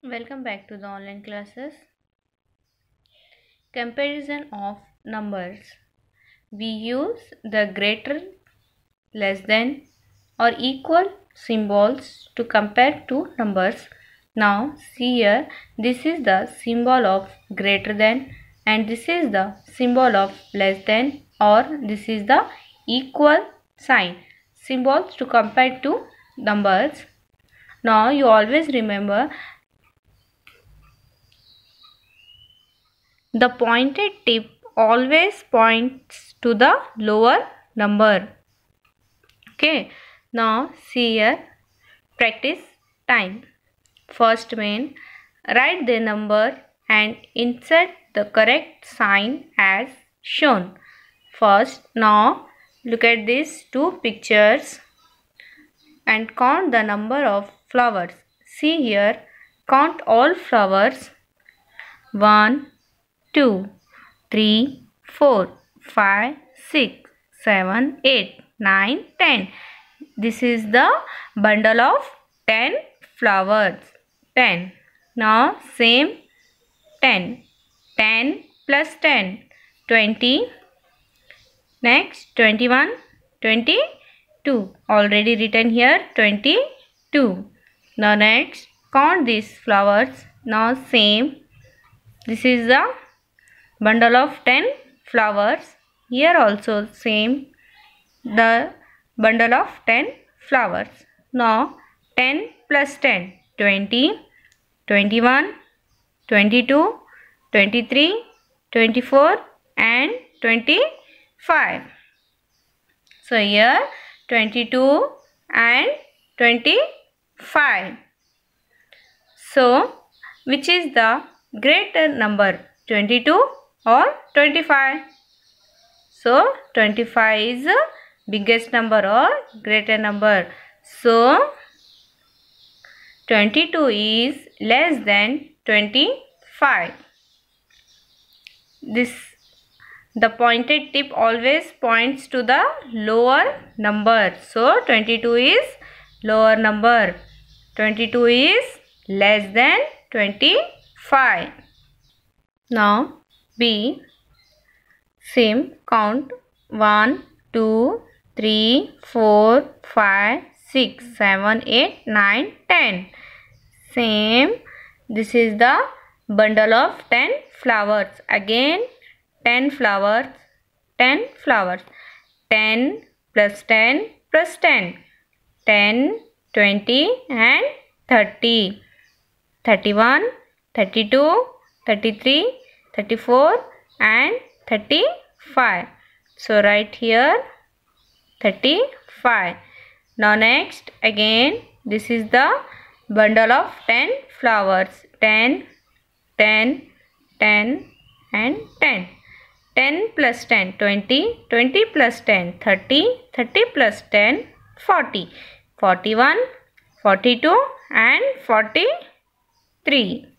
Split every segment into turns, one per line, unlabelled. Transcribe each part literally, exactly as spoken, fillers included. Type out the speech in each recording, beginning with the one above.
Welcome back to the online classes. Comparison of numbers. We use the greater, less than or equal symbols to compare two numbers. Now see here, this is the symbol of greater than and this is the symbol of less than, or this is the equal sign. Symbols to compare two numbers. Now you always remember the pointed tip always points to the lower number. Okay, now see here, practice time. First main, write the number and insert the correct sign as shown. First, now look at these two pictures and count the number of flowers. See here, count all flowers. one, two, three, four, five, six, seven, eight, nine, ten. This is the bundle of ten flowers. ten. Now same ten. ten plus ten. twenty. Next twenty-one. twenty-two. Already written here twenty-two. Now next count these flowers. Now same. This is the bundle of ten flowers. Here also same, the bundle of ten flowers. Now ten plus ten, twenty, twenty-one, twenty-two, twenty-three, twenty-four and twenty-five. So here twenty-two and twenty-five. So which is the greater number, twenty-two or twenty-five? So twenty-five is the biggest number or greater number. So twenty-two is less than twenty-five. This the pointed tip always points to the lower number. So twenty-two is lower number. twenty-two is less than twenty-five. Now B, same count one, two, three, four, five, six, seven, eight, nine, ten. Same, this is the bundle of ten flowers. Again ten flowers, ten flowers. ten plus ten plus ten. ten, twenty and thirty. thirty-one, thirty-two, thirty-three, thirty-four and thirty-five. So write here thirty-five. Now next again this is the bundle of ten flowers. ten, ten, ten and ten. ten plus ten, twenty, twenty plus ten, thirty, thirty plus ten, forty. forty-one, forty-two and forty-three.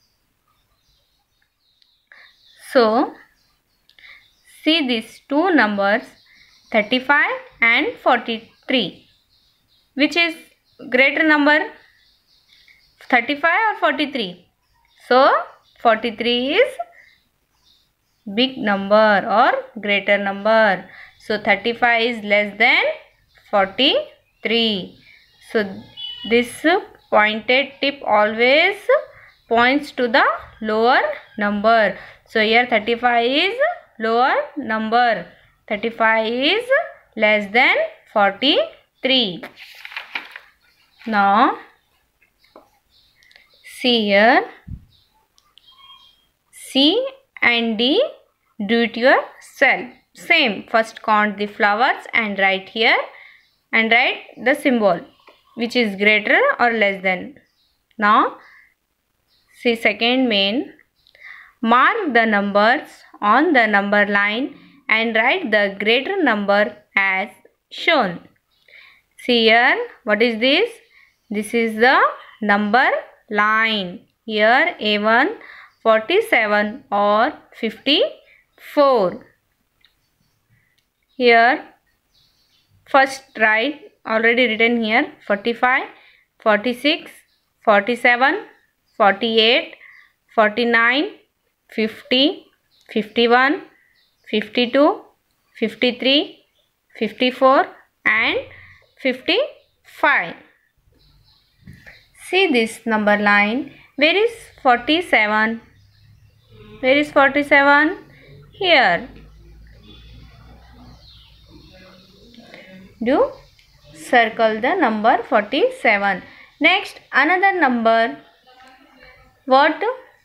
So see these two numbers, thirty-five and forty-three. Which is greater number, thirty-five or forty-three? So forty-three is big number or greater number. So thirty-five is less than forty-three. So this pointed tip always points to the lower number. So here thirty-five is lower number. thirty-five is less than forty-three. Now see here, C and D, do it yourself. Same, first count the flowers and write here and write the symbol which is greater or less than. Now see second main, mark the numbers on the number line and write the greater number as shown. See here, what is this? This is the number line. Here A one, forty-seven or fifty-four. Here first write, already written here, forty-five, forty-six, forty-seven, forty-eight, forty-nine, fifty, fifty-one, fifty-two, fifty-three, fifty-four and fifty-five. See this number line. Where is forty-seven? Where is forty-seven? Here. Do circle the number forty-seven. Next, another number. What?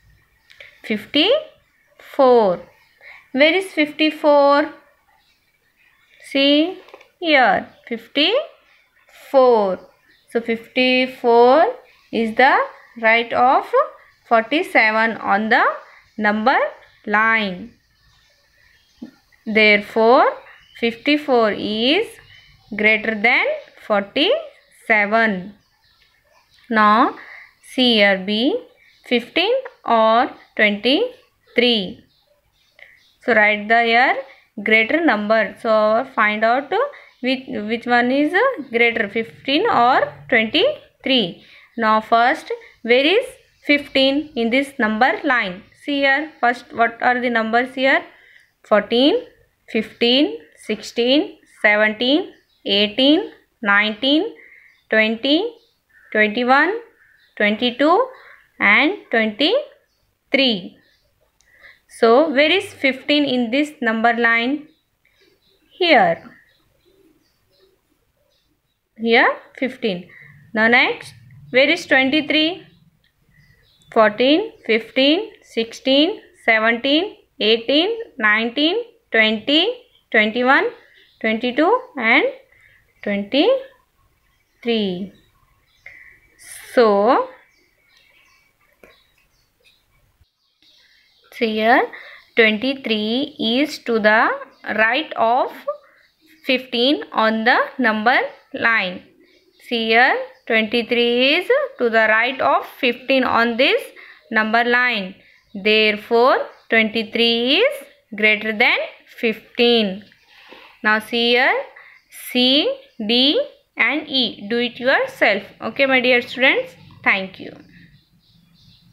fifty-four. Where is fifty-four? See here. fifty-four. So fifty-four is the right of forty-seven on the number line. Therefore, fifty-four is greater than forty-seven. Now, see here B, fifteen or twenty-three. So, write the here greater number. So, find out which, which one is greater, fifteen or twenty-three. Now, first, where is fifteen in this number line? See here, first what are the numbers here? fourteen, fifteen, sixteen, seventeen, eighteen, nineteen, twenty, twenty-one, twenty-two and twenty-three. So, where is fifteen in this number line? Here. Here fifteen. Now next, where is twenty-three? fourteen, fifteen, sixteen, seventeen, eighteen, nineteen, twenty, twenty-one, twenty-two and twenty-three. So, see here, twenty-three is to the right of fifteen on the number line. See here, twenty-three is to the right of fifteen on this number line. Therefore, twenty-three is greater than fifteen. Now see here, C, D and E. Do it yourself. Okay, my dear students. Thank you.